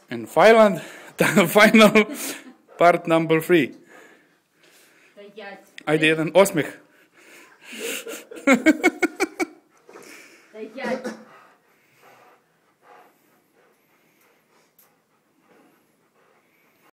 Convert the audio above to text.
And final part number 3. I deed een osmig.